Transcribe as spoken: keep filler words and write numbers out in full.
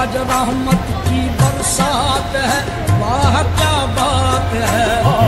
आज रहमत की बरसात है, वाह क्या बात है।